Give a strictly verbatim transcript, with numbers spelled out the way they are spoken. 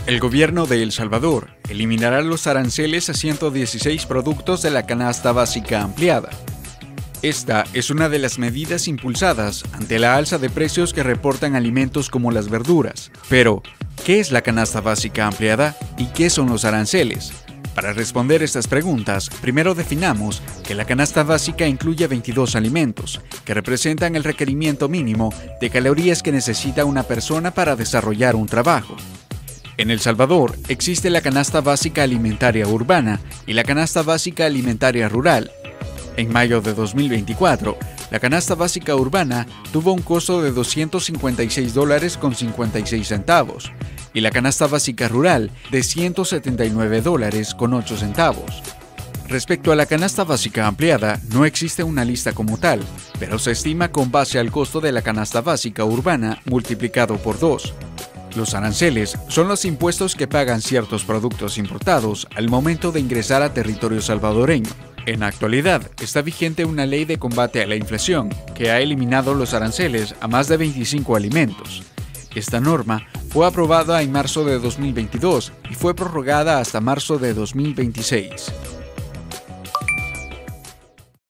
El gobierno de El Salvador eliminará los aranceles a ciento dieciséis productos de la canasta básica ampliada. Esta es una de las medidas impulsadas ante la alza de precios que reportan alimentos como las verduras. Pero, ¿qué es la canasta básica ampliada y qué son los aranceles? Para responder estas preguntas, primero definamos que la canasta básica incluye veintidós alimentos, que representan el requerimiento mínimo de calorías que necesita una persona para desarrollar un trabajo. En El Salvador existe la canasta básica alimentaria urbana y la canasta básica alimentaria rural. En mayo de dos mil veinticuatro, la canasta básica urbana tuvo un costo de doscientos cincuenta y seis dólares con cincuenta y seis centavos y la canasta básica rural de ciento setenta y nueve dólares con ocho centavos. Respecto a la canasta básica ampliada, no existe una lista como tal, pero se estima con base al costo de la canasta básica urbana multiplicado por dos. Los aranceles son los impuestos que pagan ciertos productos importados al momento de ingresar a territorio salvadoreño. En la actualidad, está vigente una ley de combate a la inflación que ha eliminado los aranceles a más de veinticinco alimentos. Esta norma fue aprobada en marzo de dos mil veintidós y fue prorrogada hasta marzo de dos mil veintiséis.